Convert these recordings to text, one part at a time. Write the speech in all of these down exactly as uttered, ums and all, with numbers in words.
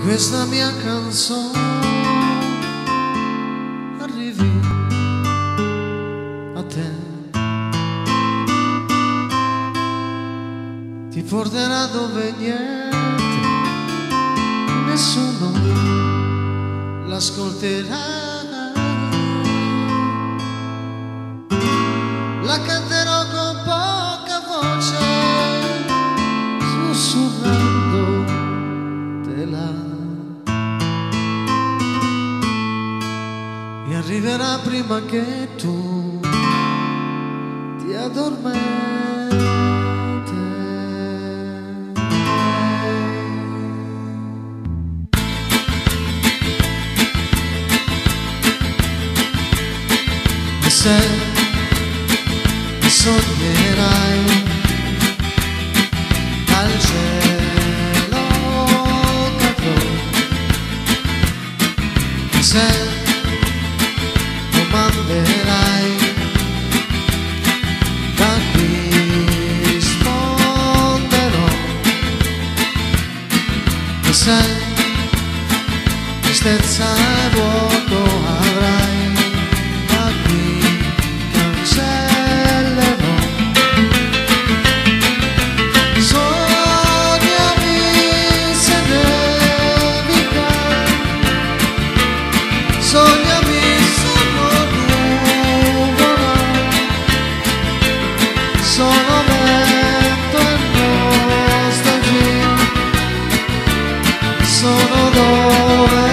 questa mia canzone arrivi a te, ti porterà dove niente, nessuno l'ascolterà. La canterò con poca voce, sussurrandotela, e arriverà prima che tu ti addormenti. E se sognerai al cielo cadrò, se domanderai da qui risponderò, e se tristezza e vuoto avrai, da qui cancellerò. Sognami, sono nuvola, sono vento e nostalgia, sono dove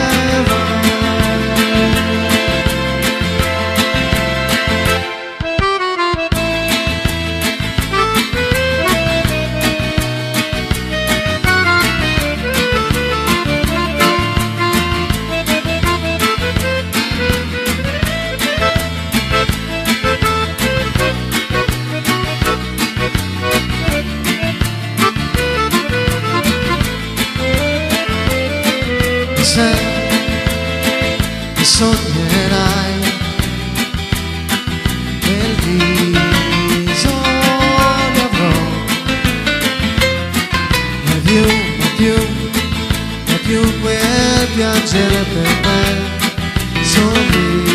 se ti sognerai nel viso li avrò, mai più, mai più, mai più quel piacere per me, sorridi.